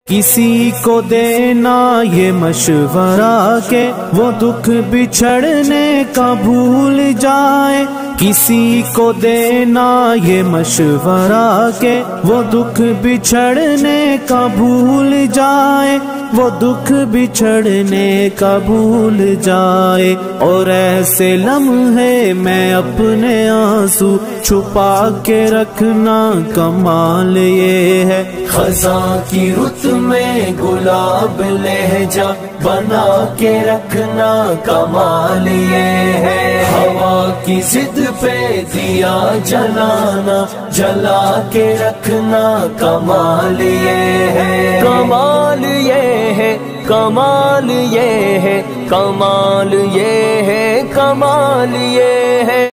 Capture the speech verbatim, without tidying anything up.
किसी को देना ये मशवरा के वो दुख बिछड़ने का भूल जाए। किसी को देना ये मशवरा के वो दुख बिछड़ने का भूल जाए। वो दुख बिछड़ने का भूल जाए। और ऐसे लम्हे में अपने आंसू छुपा के रखना कमाल ये है। खज़ां की रुत में गुलाब लहजा बना के रखना कमाल ये है। हवा की जिद पे दिया जलाना जला के रखना कमाल ये है। कमाल ये है, कमाल ये है, कमाल ये है, कमाल ये है।